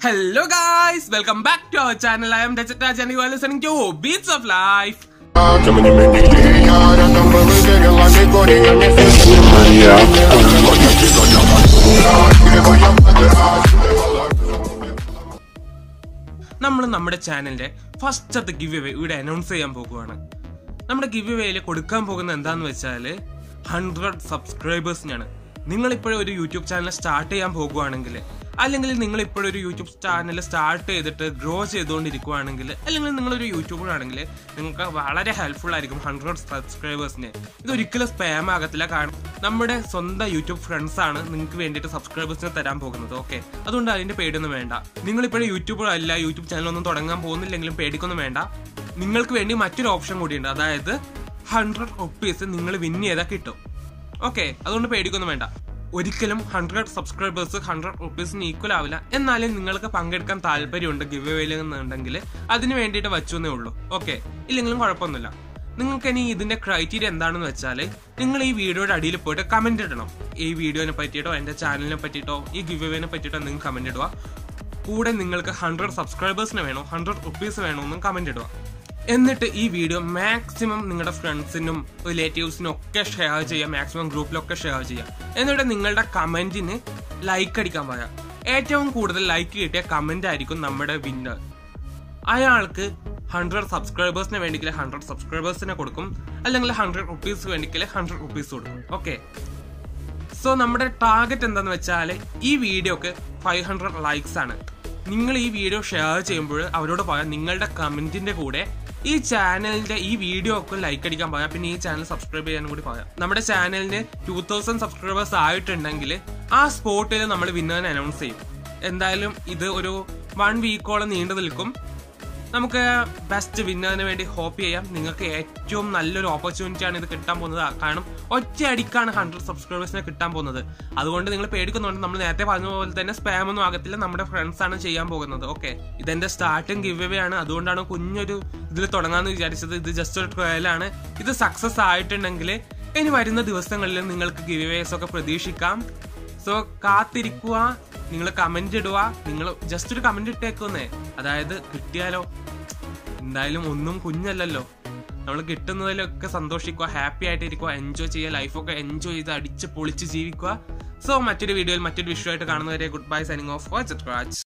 Hello guys, welcome back to our channel. I am Rajat Raj and you are listening to Beats of Life. നമ്മൾ നമ്മുടെ ചാനലിന്റെ ഫസ്റ്റത്തെ give away ഇവിടെ announce ചെയ്യാൻ പോകുകയാണ്. നമ്മുടെ ഗിവ് അവേയിൽ കൊടുക്കാൻ പോകുന്നത് എന്താന്ന് വെച്ചാൽ 100 സബ്സ്ക്രൈബേഴ്സിനാണ്. നിങ്ങൾ ഇപ്പോഴും ഒരു യൂട്യൂബ് ചാനൽ സ്റ്റാർട്ട് ചെയ്യാൻ പോകുകയാണെങ്കിൽ, അല്ലെങ്കിൽ നിങ്ങൾ ഇപ്പോഴൊരു യൂട്യൂബ് ചാനൽ സ്റ്റാർട്ട് ചെയ്തിട്ട് ഗ്രോ ചെയ്തുകൊണ്ടിരിക്കുകയാണെങ്കിൽ, അല്ലെങ്കിൽ നിങ്ങളൊരു യൂട്യൂബർ ആണെങ്കിൽ നിങ്ങൾക്ക് വളരെ ഹെൽപ്ഫുൾ ആയിരിക്കും 100 സബ്സ്ക്രൈബേഴ്സിന്. ഇതൊരിക്കലും സ്പാം ആകത്തില്ല. കാരണം നമ്മുടെ സ്വന്തം യൂട്യൂബ് ഫ്രണ്ട്സ് ആണ് നിങ്ങൾക്ക് വേണ്ടിയിട്ട് സബ്സ്ക്രൈബേഴ്സിന് തരാൻ പോകുന്നത്. ഓക്കെ, അതുകൊണ്ട് അതിന്റെ പേടിയൊന്നും വേണ്ട. നിങ്ങളിപ്പോഴും യൂട്യൂബർ അല്ല, യൂട്യൂബ് ചാനലൊന്നും തുടങ്ങാൻ പോകുന്നില്ലെങ്കിലും പേടിക്കൊന്നും വേണ്ട. നിങ്ങൾക്ക് വേണ്ടി മറ്റൊരു ഓപ്ഷൻ കൂടിയുണ്ട്. അതായത് 100 റുപ്പീസ് നിങ്ങൾ വിൻ ചെയ്താൽ കിട്ടും. ഓക്കെ, അതുകൊണ്ട് പേടിക്കൊന്നും വേണ്ട. ഒരിക്കലും 100 സബ്സ്ക്രൈബേഴ്സ് 100 റുപ്പീസിന് ഈക്വൽ ആവില്ല. എന്നാലും നിങ്ങൾക്ക് പങ്കെടുക്കാൻ താല്പര്യമുണ്ട് ഗിവ് അവേയിൽ എന്നുണ്ടെങ്കിൽ അതിന് വേണ്ടിയിട്ട് വച്ചേ ഉള്ളൂ. ഓക്കെ, ഇല്ലെങ്കിലും കുഴപ്പമൊന്നുമില്ല. നിങ്ങൾക്ക് ഇനി ഇതിന്റെ ക്രൈറ്റീരിയ എന്താണെന്ന് വെച്ചാൽ, നിങ്ങൾ ഈ വീഡിയോയുടെ അടിയിൽ പോയിട്ട് കമന്റ് ഇടണം. ഈ വീഡിയോനെ പറ്റിയിട്ടോ എന്റെ ചാനലിനെ പറ്റിയിട്ടോ ഈ ഗിവ് അവേനെ പറ്റിയിട്ടോ നിങ്ങൾ കമന്റ് ഇടുക. കൂടെ നിങ്ങൾക്ക് 100 സബ്സ്ക്രൈബേഴ്സിന് വേണോ 100 റുപ്പീസ് വേണോ എന്നും കമന്റ് ഇടുക. എന്നിട്ട് ഈ വീഡിയോ മാക്സിമം നിങ്ങളുടെ ഫ്രണ്ട്സിനും റിലേറ്റീവ്സിനും ഒക്കെ ഷെയർ ചെയ്യുക. മാക്സിമം ഗ്രൂപ്പിലൊക്കെ ഷെയർ ചെയ്യുക. എന്നിട്ട് നിങ്ങളുടെ കമന്റിന് ലൈക്ക് അടിക്കാൻ പറയാം. ഏറ്റവും കൂടുതൽ ലൈക്ക് കിട്ടിയ കമന്റ് ആയിരിക്കും നമ്മുടെ വിന്നർ. അയാൾക്ക് 100 സബ്സ്ക്രൈബേഴ്സിന് വേണ്ടിക്കൽ 100 സബ്സ്ക്രൈബേഴ്സിനെ കൊടുക്കും, അല്ലെങ്കിൽ 100 റുപ്പീസ് വേണ്ടിക്കൽ 100 റുപ്പീസ് കൊടുക്കും. ഓക്കെ, സോ നമ്മുടെ ടാർഗറ്റ് എന്താന്ന് വെച്ചാൽ ഈ വീഡിയോക്ക് 500 ലൈക്സ് ആണ്. നിങ്ങൾ ഈ വീഡിയോ ഷെയർ ചെയ്യുമ്പോൾ അവരോട് പറയാം നിങ്ങളുടെ കമന്റിന്റെ കൂടെ ഈ ചാനലിന്റെ ഈ വീഡിയോ ഒക്കെ ലൈക്ക് അടിക്കാൻ പറയാം. പിന്നെ ഈ ചാനൽ സബ്സ്ക്രൈബ് ചെയ്യാനും കൂടി പറയാം. നമ്മുടെ ചാനലിന് 2000 സബ്സ്ക്രൈബേഴ്സ് ആയിട്ടുണ്ടെങ്കിൽ ആ സ്പോട്ടിൽ നമ്മൾ വിന്നറിനെ അനൗൺസ് ചെയ്യും. എന്തായാലും ഇത് ഒരു 1 വീക്കോളം നീണ്ടു നിൽക്കും. നമുക്ക് ബെസ്റ്റ് വിന്നറിന് വേണ്ടി ഹോപ്പ് ചെയ്യാം. നിങ്ങൾക്ക് ഏറ്റവും നല്ലൊരു ഓപ്പർച്യൂണിറ്റി ആണ് ഇത് കിട്ടാൻ പോകുന്നത്. കാരണം ഒറ്റയടിക്കാണ് 100 സബ്സ്ക്രൈബേഴ്സിനെ കിട്ടാൻ പോകുന്നത്. അതുകൊണ്ട് നിങ്ങൾ പേടിക്കുന്നുണ്ട്. നമ്മൾ നേരത്തെ പറഞ്ഞ പോലെ തന്നെ സ്പാം ഒന്നും ആകത്തില്ല. നമ്മുടെ ഫ്രണ്ട്സ് ആണ് ചെയ്യാൻ പോകുന്നത്. ഓക്കെ, ഇതെന്റെ സ്റ്റാർട്ടിങ് ഗിവ് അവേ ആണ്. അതുകൊണ്ടാണ് കുഞ്ഞൊരു ഇതിൽ തുടങ്ങാന്ന് വിചാരിച്ചത്. ഇത് ജസ്റ്റ് ഒരു ട്രയലാണ്. ഇത് സക്സസ് ആയിട്ടുണ്ടെങ്കിൽ ഇനി വരുന്ന ദിവസങ്ങളിൽ നിങ്ങൾക്ക് ഗിവ് അവേസ് ഒക്കെ പ്രതീക്ഷിക്കാം. സോ കാത്തിരിക്കുക, നിങ്ങൾ കമന്റ് ഇടുക. നിങ്ങൾ ജസ്റ്റ് ഒരു കമന്റ് ഇട്ടേക്കുന്നേ, അതായത് കിട്ടിയാലോ. എന്തായാലും ഒന്നും കുഞ്ഞല്ലല്ലോ. നമ്മൾ കിട്ടുന്നതിലൊക്കെ സന്തോഷിക്കുക, ഹാപ്പി ആയിട്ടിരിക്കുക, എൻജോയ് ചെയ്യുക, ലൈഫൊക്കെ എൻജോയ് ചെയ്ത് അടിച്ച് പൊളിച്ച് ജീവിക്കുക. സോ മറ്റൊരു വീഡിയോയിൽ മറ്റൊരു വിഷയമായിട്ട് കാണുന്നവരെ ഗുഡ് ബൈ, സൈനിങ് ഓഫ്.